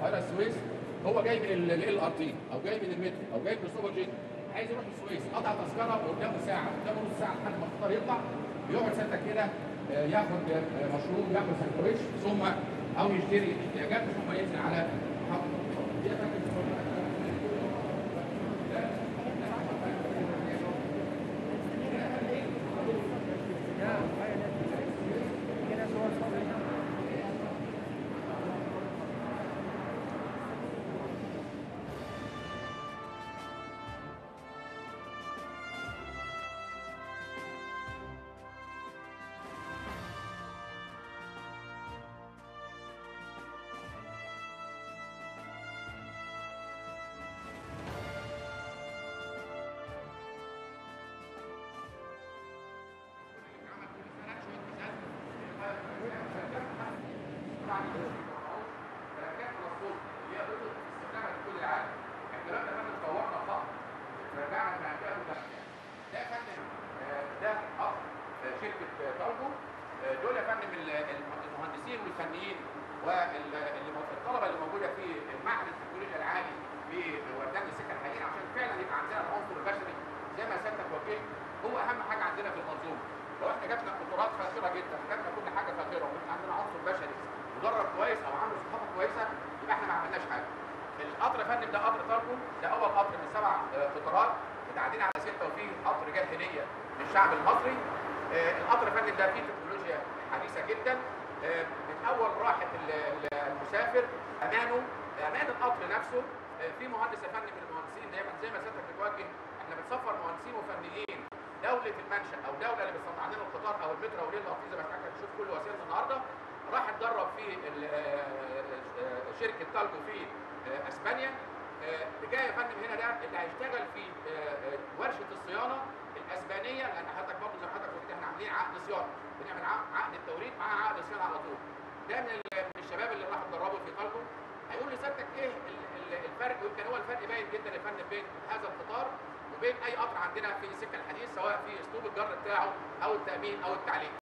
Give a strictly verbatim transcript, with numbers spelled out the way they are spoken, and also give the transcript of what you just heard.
القاهره السويس، هو جاي من ال ار تي او جاي من المترو او جاي من السوبر جيت، عايز يروح السويس، قطع تذكره قدامه ساعه، قدامه نص ساعه لحد ما القطار يطلع، يقعد سنتك كده ياخد مشروب، ياخد سندوتش، ثم او يشتري احتياجاته، ثم ينزل على محطه شركه تارجو. دول يا فندم المهندسين والفنيين والطلبه اللي موجوده في معهد التكنولوجيا العالي في وردان السكه الحديد، عشان فعلا يبقى عندنا العنصر البشري زي ما سيادتك وجهت هو اهم حاجه عندنا في المنظومه. لو احنا جبنا قطارات فاخره جدا وجبنا كل حاجه فاخره واحنا عندنا عنصر بشري مدرب كويس او عنده ثقافه كويسه، يبقى احنا ما عملناش حاجه. القطر يا فندم ده قطر تارجو، ده اول قطر من سبع قطارات متعدين على سته، وفيه قطر جه هديه للشعب المصري. القطر يا فندم ده فيه تكنولوجيا حديثه جدا، من اول راحه المسافر، امانه، امان القطر نفسه. في مهندس يا فندم من المهندسين دايما زي ما سيادتك بتوجه، احنا بنسفر مهندسين وفنيين دوله المنشا او دوله اللي بتصنع لنا القطار او المترو او ريل الارضي، زي ما حضرتك هتشوف كل وسائل النهارده، راح اتدرب في شركه تالجو في اسبانيا. جاي يا فندم هنا ده اللي هيشتغل في ورشه الصيانه الاسبانيه، لان حضرتك برضه زي ما حضرتك قلت احنا عاملين عقد صيانه، بنعمل عقد التوريد مع عقد الصيانه على طول. ده من الشباب اللي راحوا اتدربوا في تالجو، هيقول لسيادتك ايه الفرق، ويمكن هو الفرق باين جدا يا فندم بين هذا القطار وبين اي قطر عندنا في سكه الحديد، سواء في اسلوب الجر بتاعه او التامين او التعليم.